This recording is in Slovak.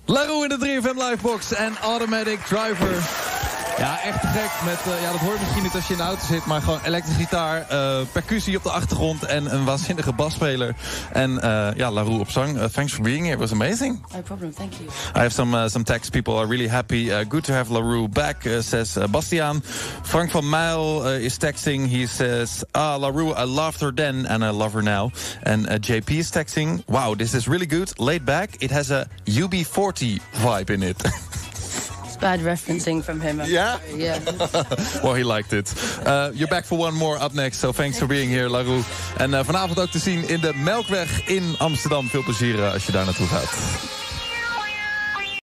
LaRue in de 3FM Livebox en Automatic Driver. Ja, echt te gek. Dat hoor je misschien niet als je in de auto zit, maar gewoon elektrische gitaar, percussie op de achtergrond en een waanzinnige basspeler. En LaRue op zang. Thanks for being here. It was amazing. No problem, thank you. I have some text. People are really happy. Good to have LaRue back, says Bastiaan. Frank van Mijl is texting. He says, LaRue, I loved her then and I love her now. And JP is texting, wow, this is really good. Laid back. It has a UB40 vibe in it. Bad referencing from him. Yeah? Yeah. Well, he liked it. You're back for one more up next, so thanks for being here, LaRue. En vanavond ook te zien in de Melkweg in Amsterdam. Veel plezier als je daar naartoe gaat.